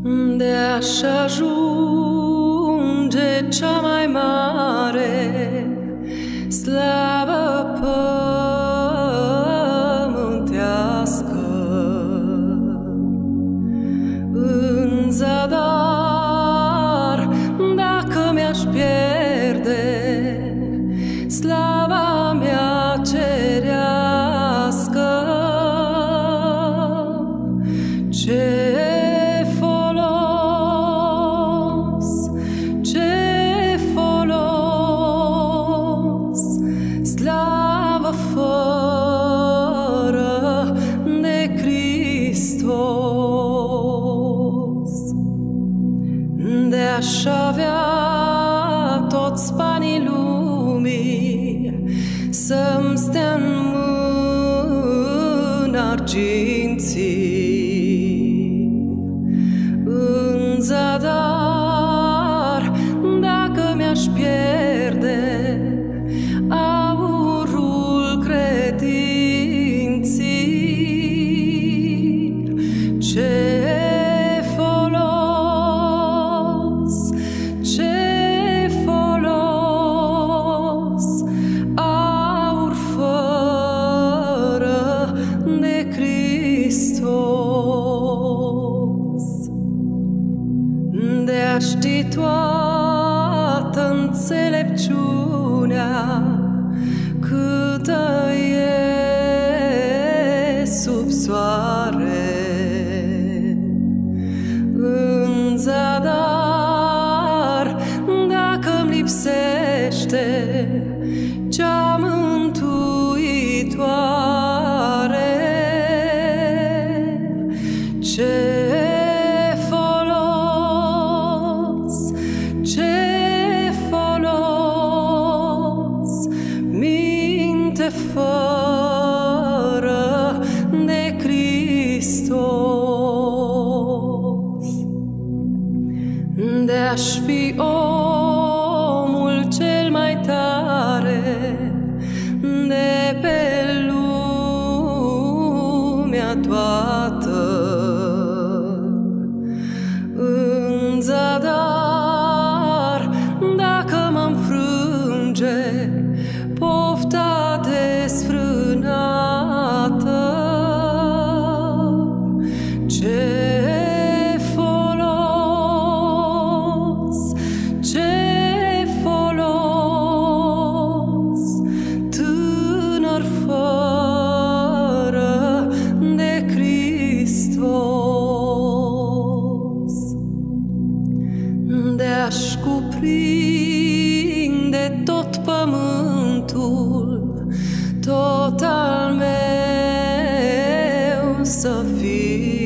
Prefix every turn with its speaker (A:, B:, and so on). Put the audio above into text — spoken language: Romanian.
A: De-aș ajunge cea mai mare slavă pământească, în zadar, dacă mi-aș pierde slava mea cerească, slavă fără de Hristos. De-aș avea toți banii lumii să-mi stea în mână arginții, în zadar, dacă mi-aș pierde aurul credinții, ce folos, aur fără de Hristos. De-aș ști toată înțelepciunea câtă e sub soare, în zadar, dacă-mi lipsește cea mântuitoare, ce folos, minte fără de Hristos. De-aș fi omul cel mai tare de pe lumea toată, în zadar, dacă mă înfrânge pofta desfrânată, ce folos, tânăr fără de Hristos. De-aș cuprinde tot pământul, tot al meu să fie,